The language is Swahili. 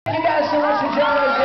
Thank you guys so much for joining us.